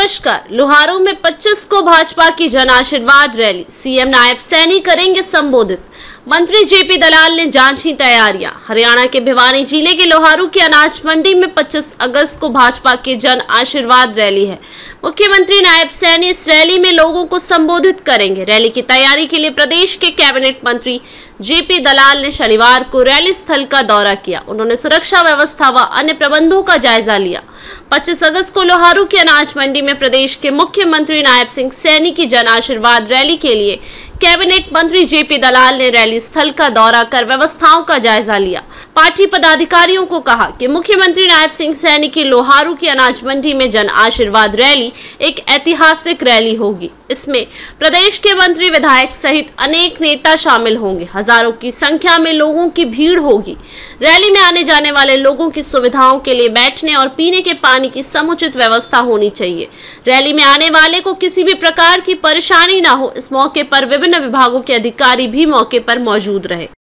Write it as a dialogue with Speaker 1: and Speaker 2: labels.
Speaker 1: नमस्कार। लोहारू में 25 को भाजपा की जन आशीर्वाद रैली, सीएम नायब सैनी करेंगे संबोधित। मंत्री जेपी दलाल ने जांची तैयारियां। हरियाणा के भिवानी जिले के लोहारू की अनाज मंडी में 25 अगस्त को भाजपा की जन आशीर्वाद रैली है। मुख्यमंत्री नायब सैनी इस रैली में लोगों को संबोधित करेंगे। रैली की तैयारी के लिए प्रदेश के कैबिनेट मंत्री जेपी दलाल ने शनिवार को रैली स्थल का दौरा किया। उन्होंने सुरक्षा व्यवस्था व अन्य प्रबंधों का जायजा लिया। 25 अगस्त को लोहारू की अनाज मंडी में प्रदेश के मुख्यमंत्री नायब सिंह सैनी की जन आशीर्वाद रैली के लिए कैबिनेट मंत्री जेपी दलाल ने रैली स्थल का दौरा कर व्यवस्थाओं का जायजा लिया। पार्टी पदाधिकारियों को कहा कि मुख्यमंत्री नायब सिंह सैनी की लोहारू की अनाज मंडी में जन आशीर्वाद रैली एक ऐतिहासिक रैली होगी। इसमें प्रदेश के मंत्री, विधायक सहित अनेक नेता शामिल होंगे। हजारों की संख्या में लोगों की भीड़ होगी। रैली में आने जाने वाले लोगों की सुविधाओं के लिए बैठने और पीने के पानी की समुचित व्यवस्था होनी चाहिए। रैली में आने वाले को किसी भी प्रकार की परेशानी न हो, इस मौके पर विभिन्न विभागों के अधिकारी भी मौके पर मौजूद रहे।